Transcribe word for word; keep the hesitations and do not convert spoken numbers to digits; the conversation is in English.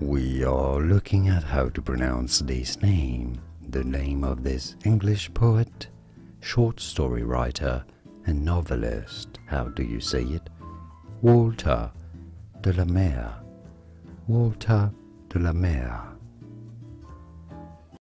We are looking at how to pronounce this name, the name of this English poet, short story writer, and novelist. How do you say it? Walter de la Mare. Walter de la Mare.